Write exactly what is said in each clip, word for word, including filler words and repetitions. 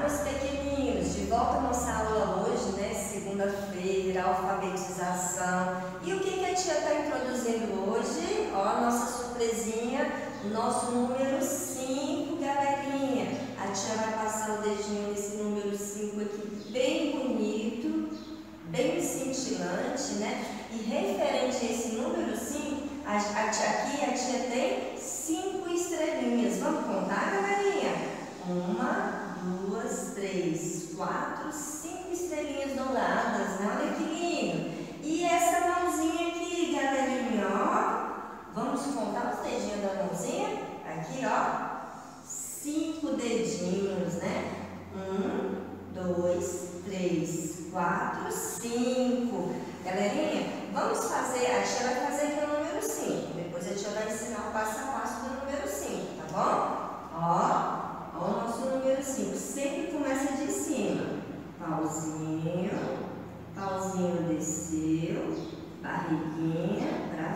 meus pequeninos, de volta à nossa aula hoje, né? Segunda-feira, alfabetização. E o que, que a tia está introduzindo hoje? Ó, a nossa surpresinha, o nosso número cinco, galerinha. A tia vai passar o dedinho nesse número cinco aqui, bem bonito, bem cintilante, né? E referente a esse número cinco, a, a tia, aqui a tia tem cinco estrelinhas. Vamos contar, galerinha? Uma, duas, três, quatro, cinco estrelinhas douradas, né? Olha que lindo! E essa mãozinha aqui, galerinha, ó. Vamos contar os dedinhos da mãozinha? Aqui, ó. Cinco dedinhos, né? Um, dois, três, quatro, cinco. Galerinha, vamos fazer, a tia vai fazer aqui o número cinco. Depois a tia vai ensinar o passo a passo do número cinco, tá bom? Ó. Ó o nosso número cinco, sempre começa de cima. Pauzinho, pauzinho desceu, barriguinha pra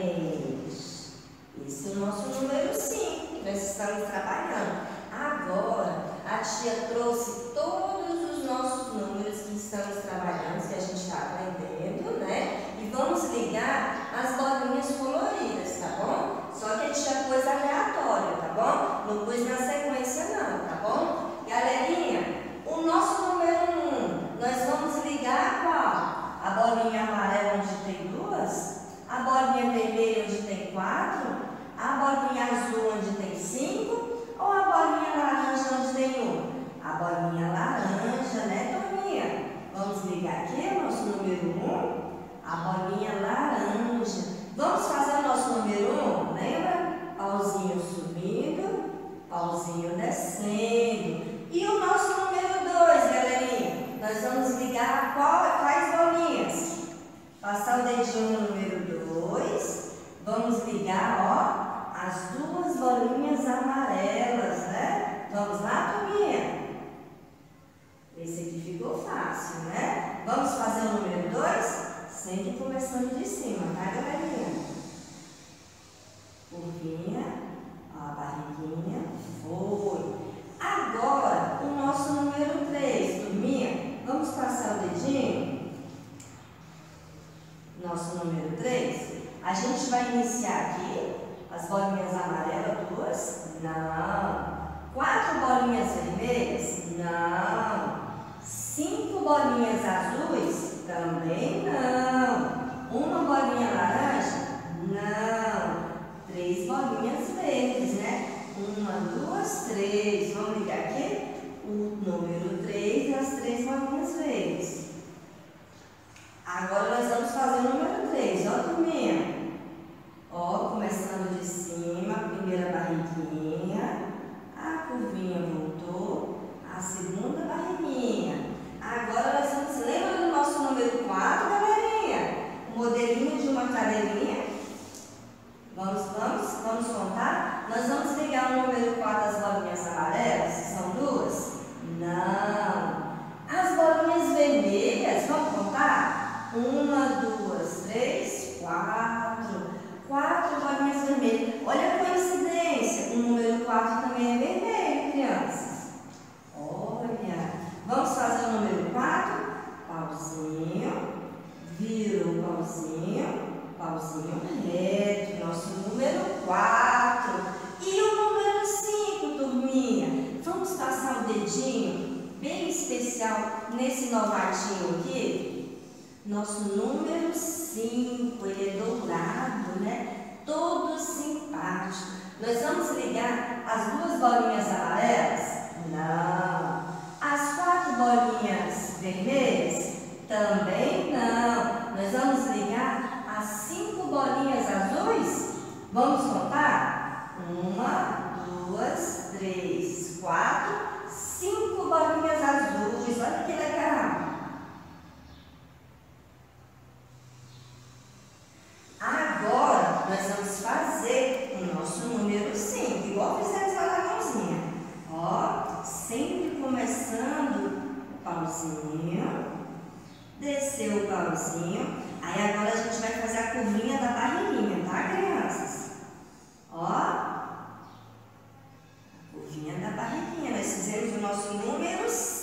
frente. Esse é o nosso número cinco que nós estamos trabalhando. Agora, a tia trouxe todos os nossos números que estamos trabalhando, que a gente está aprendendo, né? E vamos ligar as bolinhas coloridas, tá bom? Só que a tia pôs aleatório, tá bom? Não pôs na sequência não, tá bom? Galerinha, o nosso número um, nós vamos ligar qual? A bolinha amarela onde tem duas? A bolinha vermelha onde tem quatro? A bolinha azul onde tem cinco? Ou a bolinha laranja onde tem um? A bolinha laranja, né, turminha? Vamos ligar aqui o nosso número um, a bolinha laranja. Vamos fazer o nosso número um, lembra? Pauzinho subindo, pauzinho descendo. E o nosso número dois, galerinha? Nós vamos ligar qual, quais bolinhas? Passar o dedinho no número dois. Vamos ligar, ó, as duas bolinhas amarelas, né? Vamos lá, turminha? Esse aqui ficou fácil, né? Vamos fazer o número dois? Sempre começando de cima, tá, galerinha? Curvinha, ó, a barriguinha, foi. Agora, o nosso número três, turminha, vamos passar o dedinho. Nosso número três, a gente vai iniciar aqui, as bolinhas amarelas, duas, não. Quatro bolinhas vermelhas, não. Cinco bolinhas azuis, também não. Uma bolinha laranja, não. Três bolinhas verdes, né? Uma, duas, três. Vamos ligar aqui? O número três e as três bolinhas verdes. Agora nós vamos fazer o número três, ó, turminha. Ó, começando de cima, a primeira barriguinha, a curvinha voltou, a segunda barriguinha. Agora nós vamos, lembra do nosso número quatro, galerinha? O modelinho de uma cadeirinha. Vamos, vamos, vamos contar? Nós vamos ligar o número quatro às bolinhas amarelas, são duas? Não. As bolinhas vermelhas, vamos contar? Uma, duas, três, quatro. Quatro bolinhas vermelhas. Olha a coincidência, o número quatro também é vermelho, crianças. Olha, vamos fazer o número quatro? Pauzinho, vira o pauzinho, pauzinho reto, nosso número quatro. E o número cinco, turminha? Vamos passar o dedinho bem especial nesse novatinho aqui. Nosso número cinco, ele é dourado, né? Todo simpático. Nós vamos ligar as duas bolinhas amarelas? Não. As quatro bolinhas vermelhas? Também não. Nós vamos ligar as cinco bolinhas azuis? Vamos contar? Uma, duas, três, quatro, cinco bolinhas azuis. Olha que legal. Agora, nós vamos fazer o nosso número cinco, igual fizemos lá na mãozinha. Ó, sempre começando o pauzinho, desceu o pauzinho. Aí agora a gente vai fazer a curvinha da barriguinha, tá, crianças? Ó, a curvinha da barriguinha. Nós fizemos o nosso número cinco.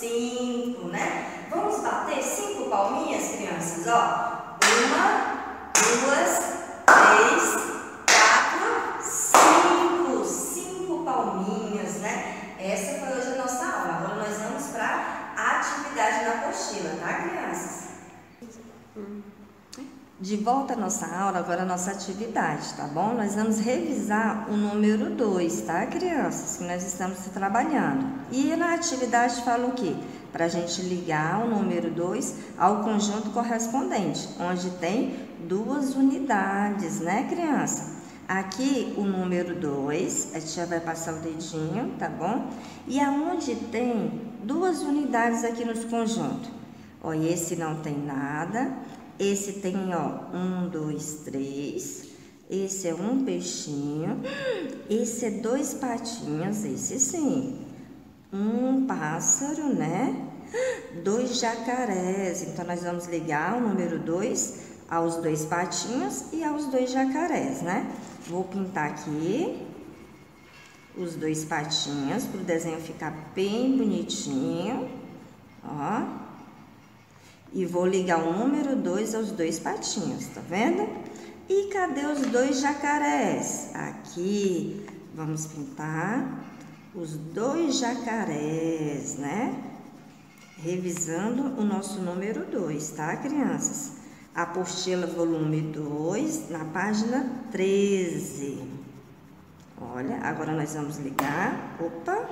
De volta à nossa aula, agora a nossa atividade, tá bom? Nós vamos revisar o número dois, tá, crianças? Que nós estamos trabalhando. E na atividade fala o quê? Para a gente ligar o número dois ao conjunto correspondente, onde tem duas unidades, né, criança? Aqui o número dois, a tia vai passar o dedinho, tá bom? E aonde tem duas unidades aqui nos conjuntos? Ó, esse não tem nada. Esse tem, ó, um, dois, três. Esse é um peixinho. Esse é dois patinhos, esse sim. Um pássaro, né? Dois jacarés. Então, nós vamos ligar o número dois aos dois patinhos e aos dois jacarés, né? Vou pintar aqui os dois patinhos para o desenho ficar bem bonitinho, ó. E vou ligar o número dois aos dois patinhos, tá vendo? E cadê os dois jacarés? Aqui, vamos pintar os dois jacarés, né? Revisando o nosso número dois, tá, crianças? Apostila volume dois, na página treze. Olha, agora nós vamos ligar, opa,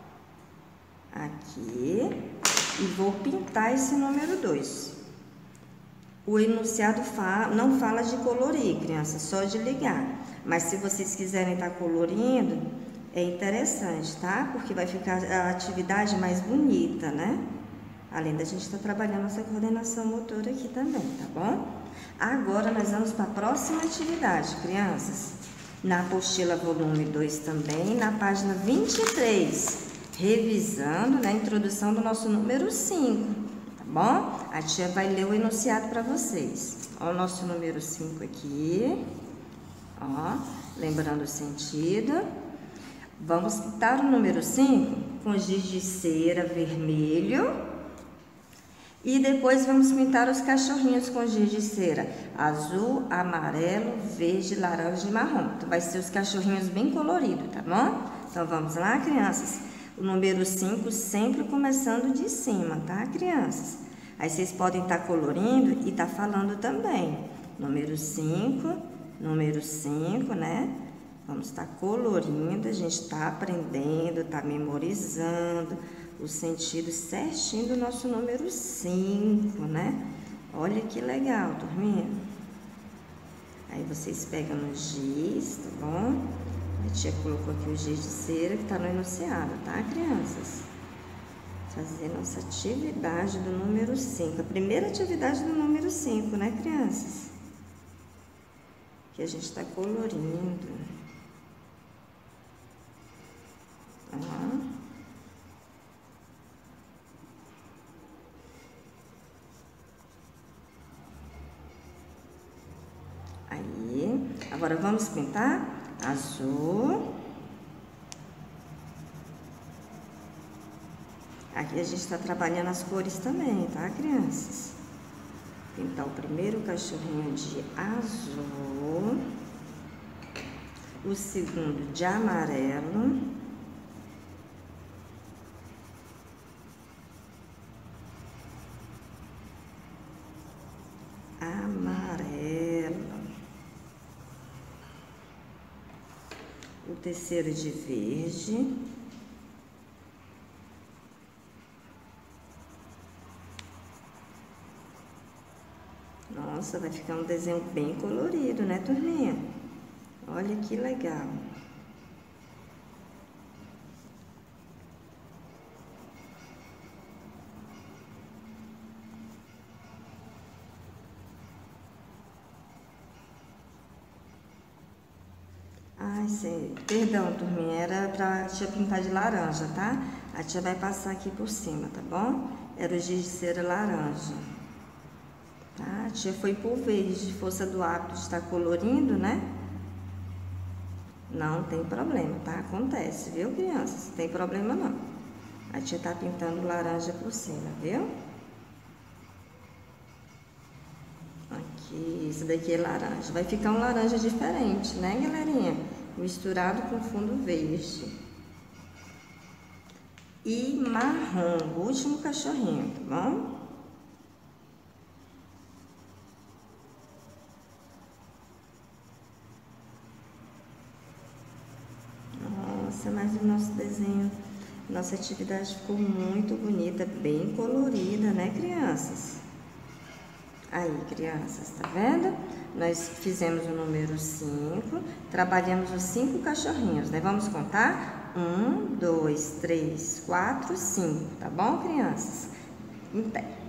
aqui. E vou pintar esse número dois. O enunciado fala, não fala de colorir, criança, só de ligar. Mas se vocês quiserem estar colorindo, é interessante, tá? Porque vai ficar a atividade mais bonita, né? Além da gente estar trabalhando essa coordenação motora aqui também, tá bom? Agora nós vamos para a próxima atividade, crianças. Na apostila volume dois também, na página vinte e três. Revisando, né, a introdução do nosso número cinco, tá bom? A tia vai ler o enunciado para vocês. Ó, o nosso número cinco aqui, ó, lembrando o sentido. Vamos pintar o número cinco com giz de cera vermelho e depois vamos pintar os cachorrinhos com giz de cera azul, amarelo, verde, laranja e marrom. Então, vai ser os cachorrinhos bem coloridos, tá bom? Então, vamos lá, crianças? O número cinco sempre começando de cima, tá, crianças? Aí vocês podem estar colorindo e estar falando também. Número cinco, número cinco, né? Vamos estar colorindo, a gente está aprendendo, está memorizando o sentido certinho do nosso número cinco, né? Olha que legal, turminha. Aí vocês pegam no giz, tá bom? A tia colocou aqui o giz de cera que está no enunciado, tá, crianças? Fazer nossa atividade do número cinco. A primeira atividade do número cinco, né, crianças? Que a gente está colorindo. Ó. Aí, agora vamos pintar azul. Aqui a gente está trabalhando as cores também, tá, crianças? Pintar o primeiro cachorrinho de azul, o segundo de amarelo, amarelo, o terceiro de verde, nossa, vai ficar um desenho bem colorido, né, turminha? Olha que legal. Ai, sei. Perdão, turminha, era pra tia pintar de laranja, tá? A tia vai passar aqui por cima, tá bom? Era o giz de cera laranja. Tá? A tia foi por verde, de força do hábito de estar colorindo, né? Não tem problema, tá? Acontece, viu, crianças? Não tem problema, não. A tia tá pintando laranja por cima, viu? Aqui, isso daqui é laranja. Vai ficar um laranja diferente, né, galerinha? Misturado com fundo verde. E marrom, o último cachorrinho, tá bom? Nossa, mas o nosso desenho, nossa atividade ficou muito bonita, bem colorida, né, crianças? Aí, crianças, tá vendo? Nós fizemos o número cinco, trabalhamos os cinco cachorrinhos, né? Vamos contar? Um, dois, três, quatro, cinco, tá bom, crianças? Em pé.